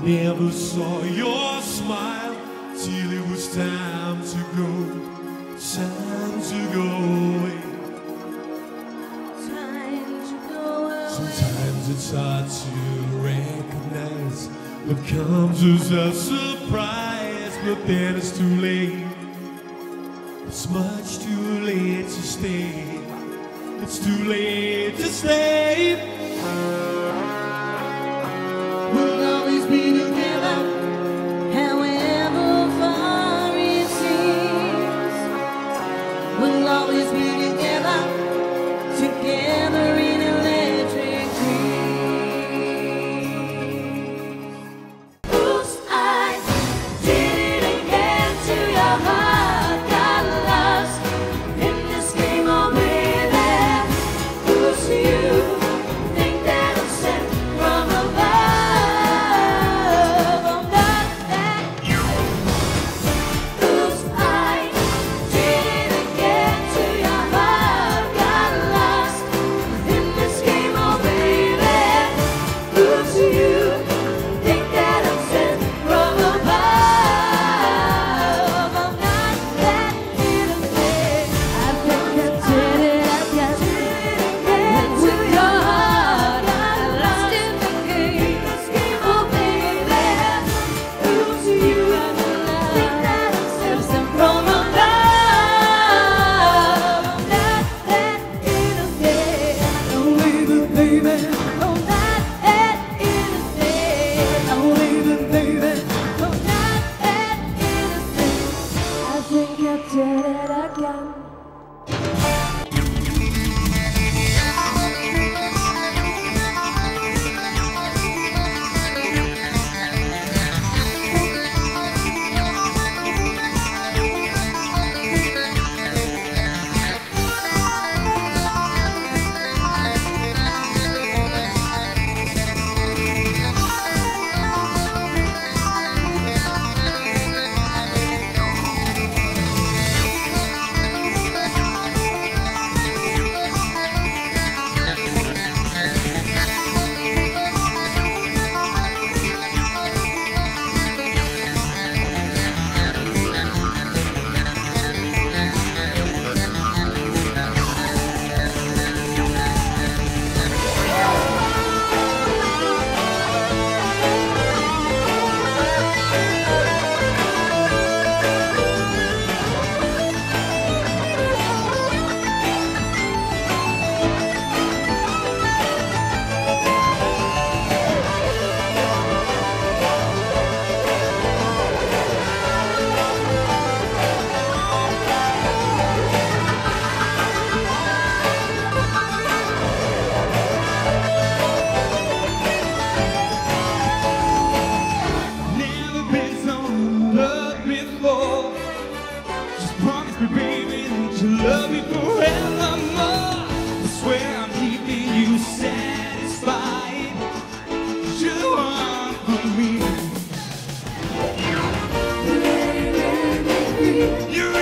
never saw your smile till it was time to go, time to go away. Time to go away. Sometimes it's hard to recognize what comes as a surprise, but then it's too late. It's much too late to stay. It's too late to stay. We'll always be together, however far it seems. We'll always be together, together in electric dreams. Whose eyes did it get to your heart? Got lost in this game, oh baby. Who's you? Think that I'm sent from above? I'm not that. Whose eyes did it get to your heart? Got lost in this game, oh baby. Who's you? Think that I'm sent from above? I'm not that innocent. I think I did it. I got it. Went to your heart. I lost in the game. Oh baby, who's you? Think that I'm sent from above? I'm not that innocent. Oh baby, baby. Oh, not that innocent. Oh baby, baby. Oh, not that innocent. I think I did it again. Never been so in love before. Just promise me, baby, that you love me forevermore. I swear I'm keeping you satisfied. You're one for me. You're